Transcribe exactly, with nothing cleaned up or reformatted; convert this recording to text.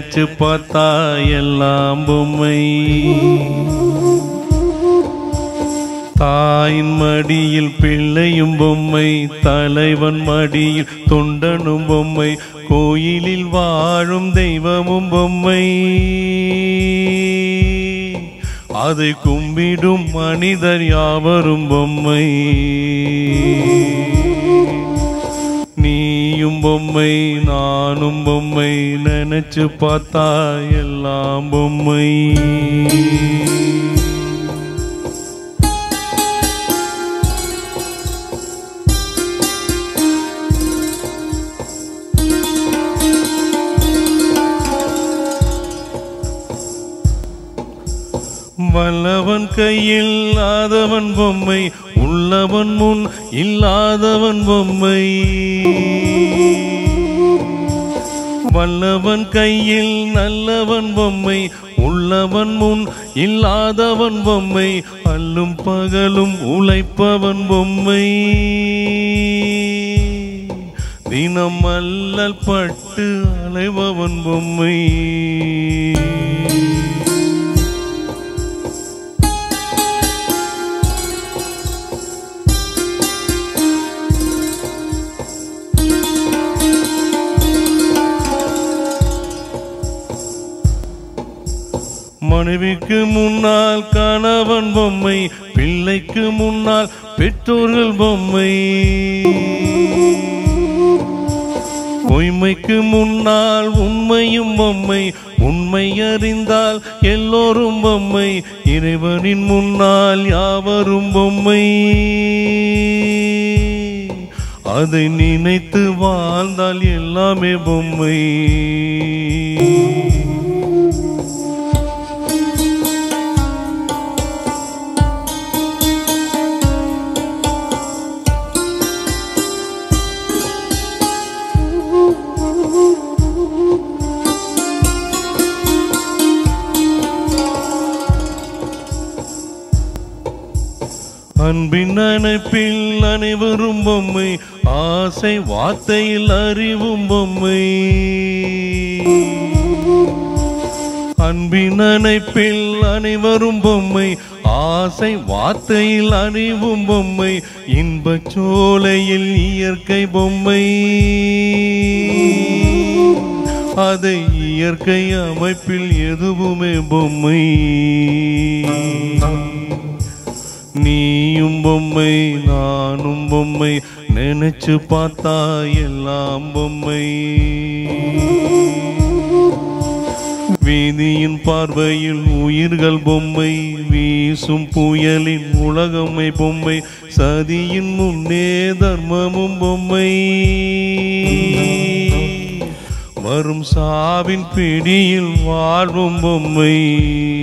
நினைச்சு பார்த்தா எல்லாம் பொம்மை. தாயின் மடியில் பிள்ளையும் பொம்மை, தலைவன் மடியில் தொண்டனும் பொம்மை, கோயிலில் வாழும் தெய்வமும் பொம்மை, அதை கும்பிடும் மனிதர் யாவரும் பொம்மை. நீயும் பொம்மை நானும் பொம்மை, நினைச்சு பார்த்தா எல்லாம் பொம்மை. வல்லவன் கையில் இல்லாதவன் பொம்மை, உள்ளவன் முன் இல்லாதவன் பொம்மை. வல்லவன் கையில் நல்லவன் பொம்மை, உள்ளவன் முன் இல்லாதவன் பொம்மை, அல்லும் பகலும் உழைப்பவன் பொம்மை, தினம் அல்லல் பட்டு அலைபவன் பொம்மை. மனைவிக்கு முன்னால் கணவன் பொம்மை, பிள்ளைக்கு முன்னால் பெற்றோர்கள் பொம்மை, பொய்மைக்கு முன்னால் உண்மையும் பொம்மை, உண்மை அறிந்தால் எல்லோரும் பொம்மை, இறைவனின் முன்னால் யாவரும் பொம்மை, அதை நினைத்து வாழ்ந்தால் எல்லாமே பொம்மை. அன்பின் அணைப்பில் அனைவரும் பொம்மை, ஆசை வார்த்தையில் அறிவும் பொம்மை. அன்பின் அணைப்பில் அனைவரும் பொம்மை, ஆசை வார்த்தையில் அறிவும் பொம்மை, இன்பச் சோலையில் இயற்கை பொம்மை, அதை இயற்கை அமைப்பில் எதுவுமே பொம்மை. நீயும் பொம்மை நானும் பொம்மை, நினைச்சு பார்த்தா எல்லாம் பொம்மை. வீதியின் பார்வையில் உயிர்கள் பொம்மை, வீசும் புயலின் உலகமை பொம்மை, சதியின் முன்னே தர்மமும் பொம்மை, வரும் சாவின் பிடியில் வாழ்வும் பொம்மை.